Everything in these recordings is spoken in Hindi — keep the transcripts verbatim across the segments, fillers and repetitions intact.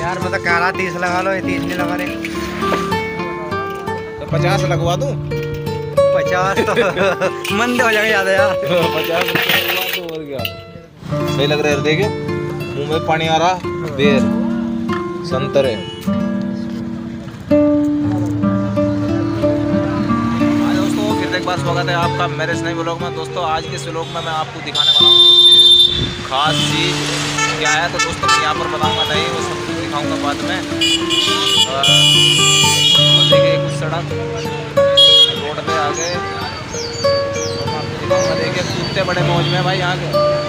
यार मैं तो कह रहा तीस लगा लो, ये तीस नहीं लगा रहे। तो पचास लगवा दूं? पचास तो मंदे हो जाएंगे ज्यादा यार। पचास लगवा दूं और क्या? सही लग रहा है, देखिए मुंह में पानी आ रहा। बेर संतरे एक बार स्वागत है आपका मेरे नए व्लॉग में। दोस्तों आज के इस व्लॉग में मैं आपको दिखाने वाला हूँ कुछ खास चीज़ क्या है। तो दोस्तों मैं यहाँ पर बताऊँगा नहीं, वो सब कुछ दिखाऊँगा बाद में। और देखिए कुछ सड़क रोड पे आगे दिखाऊँगा। देखिए कुत्ते बड़े मौज में भाई यहाँ के।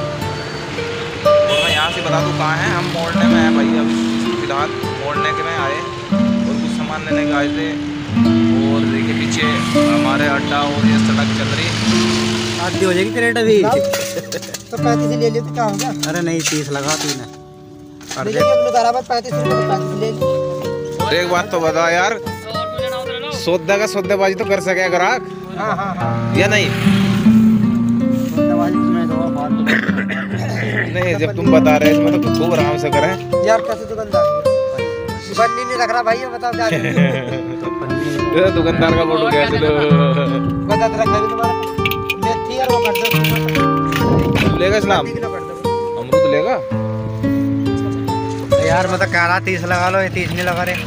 और मैं यहाँ से बता दूँ कहाँ है, हम मोड़ने में हैं भाई। अब फिलहाल मोड़ने के में आए और कुछ सामान लेने के आए थे। और देखिए पीछे हमारे अड्डा और ये सड़क चल रही है। आधी हो जाएगी क्रेट अभी। तो पैंतीस ले लियो तो क्या होगा? अरे नहीं तीस लगा तूने। पैंतीस रुपये पैंतीस ले लियो। एक बात तो बता यार, सौदा का सौदेबाजी तो कर सके ग्राहक? हाँ हाँ हाँ या नहीं? नहीं जब तुम बता रहे इसमें तो खूब आराम से करें यार। कैसे दुकानदार बन्नी नहीं रख रहा भाई, बताओ क्या दुकानदार का फोटो कैसे दो बता रख रहा तुम्हारा मेथी और वो कर दो। लेगा इस्लाम अमरूद लेगा यार मैं तो कह रहा तीस लगा लो, ये तीस नहीं लगा रहे।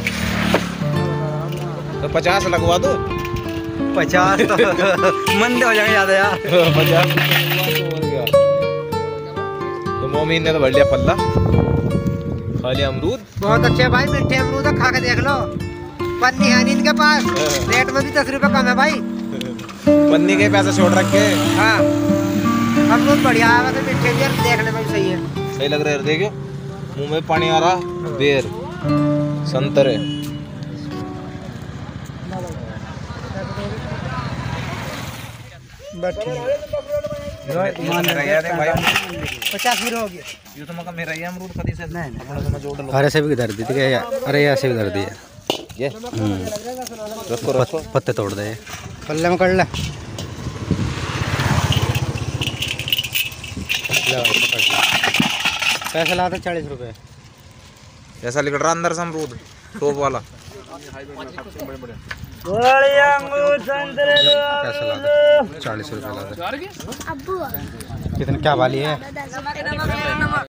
तो पचास लगवा दूं? पचास तो मंदे हो जाएंगे ज्यादा यार। पचास और क्या? तो मोमिन ने तो भर लिया पल्ला खाली अमरूद। बहुत अच्छे भाई, मीठे अमरूद खा के देख लो। पन्नी है नहीं इनके पास, रेट में भी दस रुपए कम है भाई। पन्नी के पैसे छोड़ रखे। हाँ अमरूद बढ़िया है, वैसे मीठे भी देखने में भी सही है। सही लग रहा है, देखियो मुंह में पानी आ रहा। बेर संतरे पचास किलो हो गया। ये तो मका मेरा ही अमरूद कदी से नहीं अरे से भी धर दी थी। अरे ऐसे भी धर दिए ये रखो रखो पत्ते तोड़ दे पल्ले में कर ले। पैसे लाते चालीस रुपए। ऐसा लिख रहा अंदर से अमरूद टॉप वाला। चालीस रुपए लाते। कितने क्या वाली है?